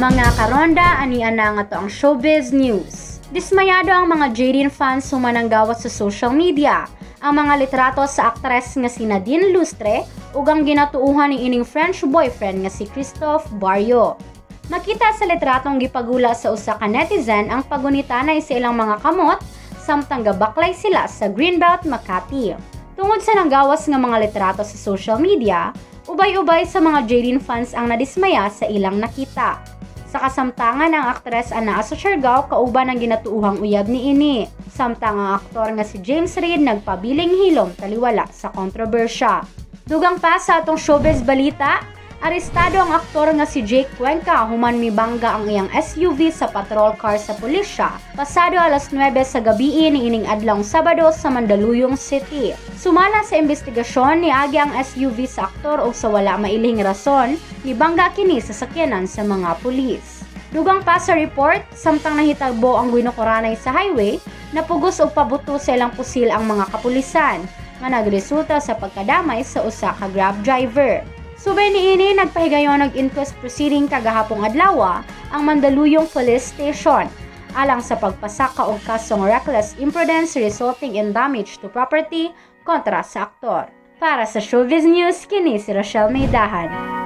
Mga karonda, anian na nga to ang showbiz news. Dismayado ang mga Jaden fans humananggawat sa social media. Ang mga litrato sa aktres nga si Nadine Lustre ug ang ginatuuhan ni ining French boyfriend nga si Christophe Barrio. Makita sa litratong gipagula sa usa ka netizen ang pagunitanay sa ilang mga kamot samtang gabaklay sila sa Greenbelt, Makati. Tungod sa nanggawas nga mga litrato sa social media, ubay-ubay sa mga Jaden fans ang nadismaya sa ilang nakita. Sa kasamtangan ang aktres ana sa Siargao kauban ang ginatuuhang uyab niini. Samtang ang aktor nga si James Reid nagpabiling hilom taliwala sa kontrobersya. Dugang pa sa atong showbiz balita, arestado ang aktor nga si Jake Cuenca human mibangga ang iyang SUV sa patrol car sa pulisya pasado alas 9 sa gabi niining adlawng Sabado sa Mandaluyong City. Sumala sa investigasyon niagi ang SUV sa aktor ug sa wala mailhing rason mibangga kini sa sakyanan sa mga pulis. Dugang pa sa report, samtang nahitabo ang ginukuranay sa highway, napugos og pabuto sa ilang pusil ang mga kapulisan nga nagresulta sa pagkadamay sa usa ka Grab driver. Subay niini nagpahigayon og inquest proceeding kagahapong adlaw ang Mandaluyong Police Station alang sa pagpasaka og kasong reckless imprudence resulting in damage to property kontra sa aktor. Para sa Showbiz News, kini si Rochelle Maidahan.